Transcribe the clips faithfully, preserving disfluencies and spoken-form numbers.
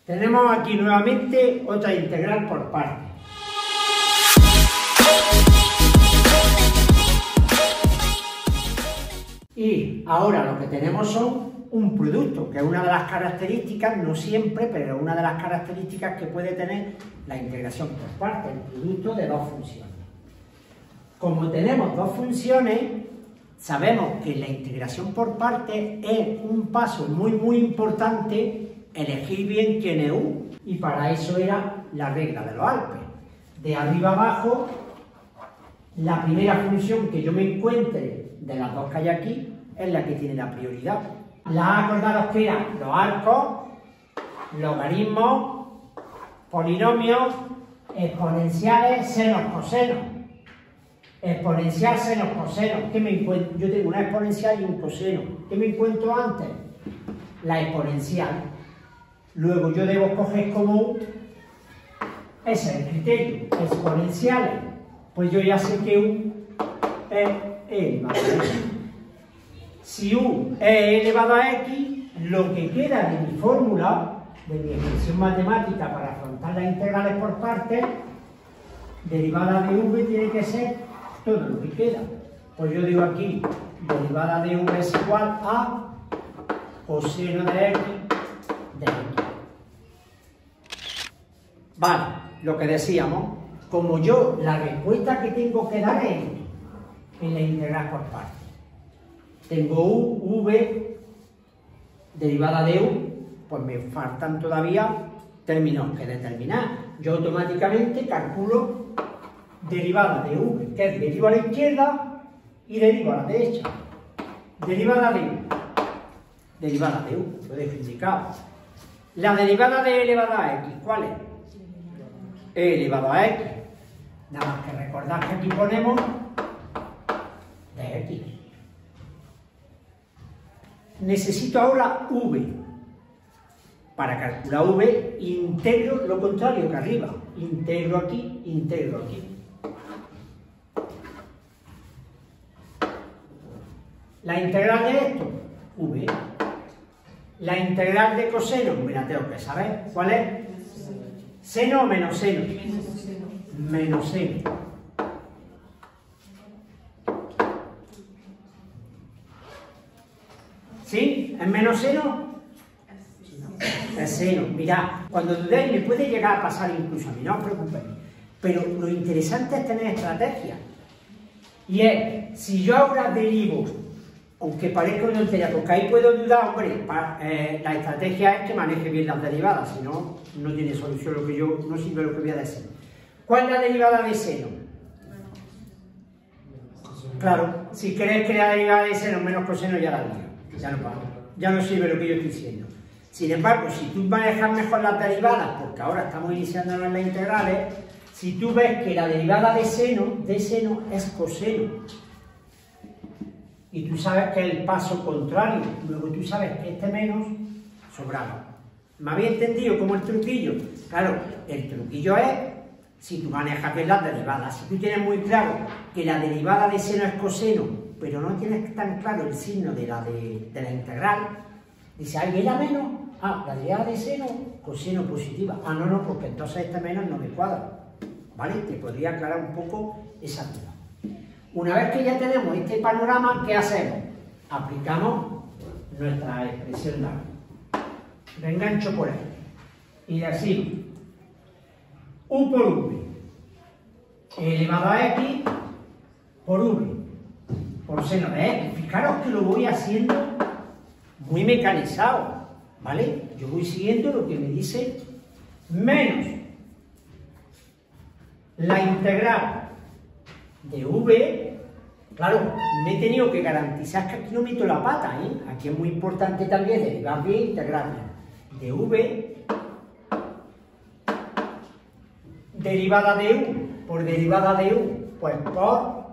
Tenemos aquí nuevamente otra integral por partes. Y ahora lo que tenemos son un producto, que es una de las características, no siempre, pero una de las características que puede tener la integración por partes, el producto de dos funciones. Como tenemos dos funciones, sabemos que la integración por partes es un paso muy muy importante, elegir bien quién es U, y para eso era la regla de los Alpes. De arriba abajo, la primera función que yo me encuentre de las dos que hay aquí es la que tiene la prioridad. La acordados que eran los arcos, logaritmos, polinomios, exponenciales, senos, cosenos. Exponencial, senos, cosenos. ¿Qué me encuentro? Yo tengo una exponencial y un coseno. ¿Qué me encuentro antes? La exponencial. Luego yo debo coger como U, ese es el criterio, exponenciales. Pues yo ya sé que U es E elevado a X. Si U es E elevado a X, lo que queda de mi fórmula, de mi expresión matemática para afrontar las integrales por partes, derivada de V tiene que ser todo lo que queda. Pues yo digo aquí, derivada de V es igual a coseno de X de X. Vale, lo que decíamos, como yo la respuesta que tengo que dar es en la integral por partes. Tengo U, V, derivada de U, pues me faltan todavía términos que determinar. Yo automáticamente calculo derivada de V, que es derivo a la izquierda y derivo a la derecha. Derivada de U. Derivada de U, lo he indicado. La derivada de E elevada a X, ¿cuál es? E elevado a X. Nada más que recordar que aquí ponemos de X. Necesito ahora V. Para calcular V, integro lo contrario que arriba. Integro aquí, integro aquí. La integral de esto, V. La integral de coseno, me la tengo que saber. ¿Cuál es? ¿Seno o menos seno? Menos seno. ¿Sí? ¿Es menos seno? Es seno. Mirad, cuando dudéis me puede llegar a pasar incluso a mí, no os preocupéis. Pero lo interesante es tener estrategia. Y es, si yo ahora derivo, aunque parezca una tontería, porque ahí puedo dudar, hombre, para, eh, la estrategia es que maneje bien las derivadas, si no, no tiene solución lo que yo, no sirve lo que voy a decir. ¿Cuál es la derivada de seno? Claro, si crees que la derivada de seno es menos coseno, ya la digo. Ya no, ya no sirve lo que yo estoy diciendo. Sin embargo, si tú manejas mejor las derivadas, porque ahora estamos iniciándonos en las integrales, si tú ves que la derivada de seno, de seno es coseno, y tú sabes que es el paso contrario, luego tú sabes que este menos sobraba. ¿Me habéis entendido como el truquillo? Claro, el truquillo es si tú manejas bien las derivadas. Si tú tienes muy claro que la derivada de seno es coseno, pero no tienes tan claro el signo de la, de, de la integral, dice, ay, ¿era menos? Ah, la derivada de seno, coseno positiva. Ah, no, no, porque entonces este menos no me cuadra. ¿Vale? Te podría aclarar un poco esa duda. Una vez que ya tenemos este panorama, ¿qué hacemos? Aplicamos nuestra expresión de ahí. Lo engancho por ahí. Y decimos U por V elevado a X por V por seno de X. Fijaros que lo voy haciendo muy mecanizado, ¿vale? Yo voy siguiendo lo que me dice menos la integral de V. Claro, me he tenido que garantizar que aquí no meto la pata, ¿eh? Aquí es muy importante también derivar bien e integrar bien. De V derivada de U por derivada de U, pues por...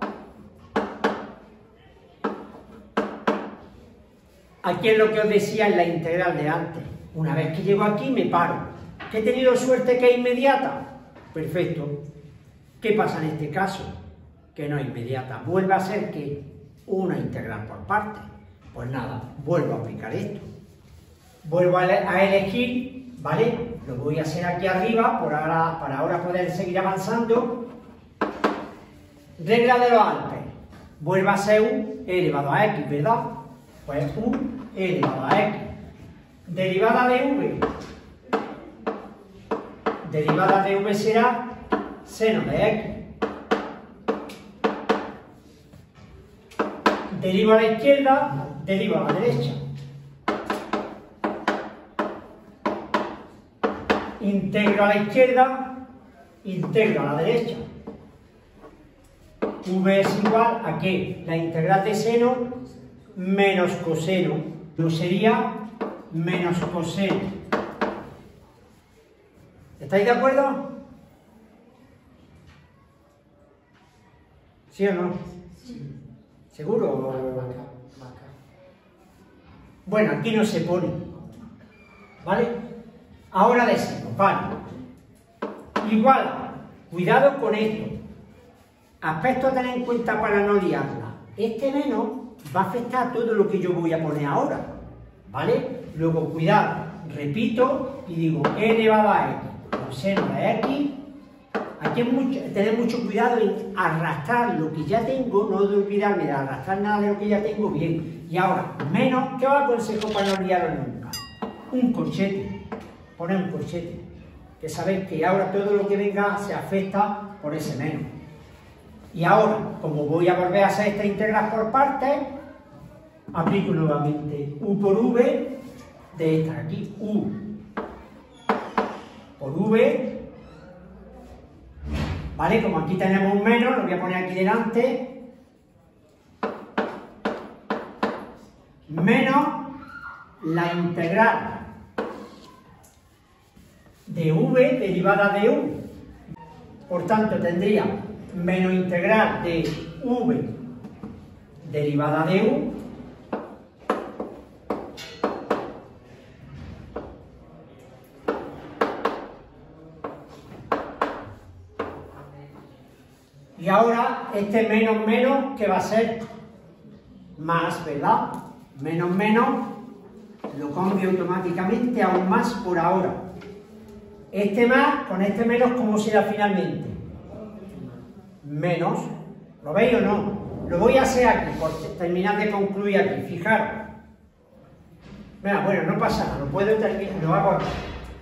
Aquí es lo que os decía en la integral de antes. Una vez que llego aquí me paro. ¿Que he tenido suerte que es inmediata? Perfecto. ¿Qué pasa en este caso? Que no es inmediata. Vuelve a ser que una integral por partes. Pues nada, vuelvo a aplicar esto. Vuelvo a elegir ¿vale? Lo voy a hacer aquí arriba por ahora, para ahora poder seguir avanzando. Regla de los Alpes. Vuelve a ser u elevado a x, ¿verdad? Pues u elevado a x. Derivada de v. Derivada de v será seno de x. Derivo a la izquierda, derivo a la derecha. Integro a la izquierda, integro a la derecha. V es igual a que la integral de seno menos coseno. No sería menos coseno. ¿Estáis de acuerdo? ¿Sí o no? Sí. ¿Seguro? Bueno, aquí no se pone. ¿Vale? Ahora decimos, vale. Igual, cuidado con esto. Aspecto a tener en cuenta para no liarla. Este menos va a afectar a todo lo que yo voy a poner ahora. ¿Vale? Luego, cuidado. Repito y digo e elevado a x. Coseno de x. Aquí hay mucho, tener mucho cuidado en arrastrar lo que ya tengo, no de olvidarme de arrastrar nada de lo que ya tengo bien. Y ahora, menos, ¿qué os aconsejo para no liarlo nunca? Un corchete. Poner un corchete. Que sabéis que ahora todo lo que venga se afecta por ese menos. Y ahora, como voy a volver a hacer esta integral por partes, aplico nuevamente u por v de esta aquí. U por v. ¿Vale? Como aquí tenemos un menos, lo voy a poner aquí delante. Menos la integral de v derivada de u. Por tanto, tendría menos integral de v derivada de u. Y ahora este menos menos que va a ser más, ¿verdad? Menos menos lo cambio automáticamente a un más por ahora. Este más con este menos, ¿cómo será finalmente? Menos. ¿Lo veis o no? Lo voy a hacer aquí, por terminar de concluir aquí. Fijaros. Mira, bueno, no pasa nada, lo puedo terminar, lo hago aquí.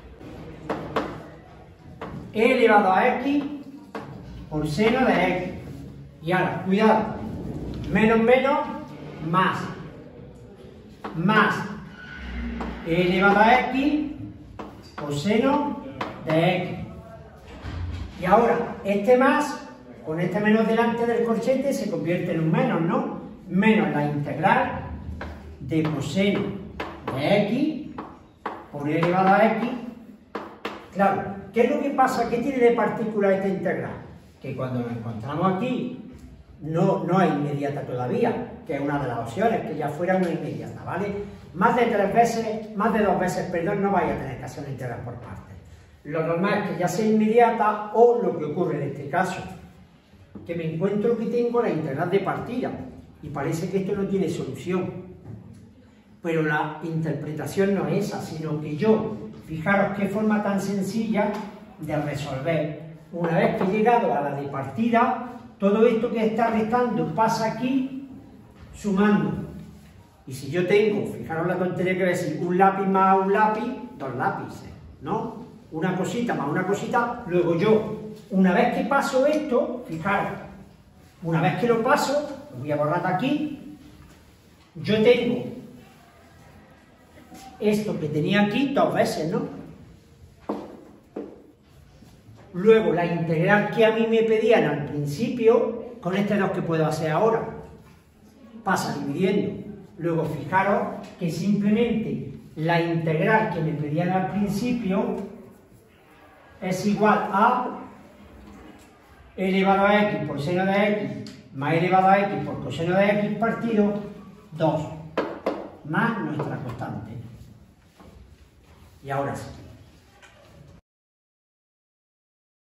E elevado a x por seno de x. Y ahora, cuidado, menos menos, más. Más e elevado a x por seno de x. Y ahora, este más, con este menos delante del corchete, se convierte en un menos, ¿no? Menos la integral de coseno de x por e elevado a x. Claro, ¿qué es lo que pasa? ¿Qué tiene de particular esta integral? Que cuando nos encontramos aquí no, no es inmediata todavía, que es una de las opciones, que ya fuera una inmediata, ¿vale? Más de tres veces, más de dos veces, perdón, no vaya a tener que hacer una integral por partes. Lo normal es que ya sea inmediata o lo que ocurre en este caso, que me encuentro que tengo la integral de partida y parece que esto no tiene solución. Pero la interpretación no es esa, sino que yo, fijaros qué forma tan sencilla de resolver. Una vez que he llegado a la de partida, todo esto que está restando pasa aquí sumando. Y si yo tengo, fijaros la tontería que voy a decir, un lápiz más un lápiz, dos lápices, ¿no? Una cosita más una cosita, luego yo, una vez que paso esto, fijaros, una vez que lo paso, lo voy a borrar de aquí, yo tengo esto que tenía aquí dos veces, ¿no? Luego, la integral que a mí me pedían al principio, con este dos que puedo hacer ahora, pasa dividiendo. Luego, fijaros que simplemente la integral que me pedían al principio es igual a e elevado a x por seno de x más e elevado a x por coseno de x partido dos, más nuestra constante. Y ahora sí.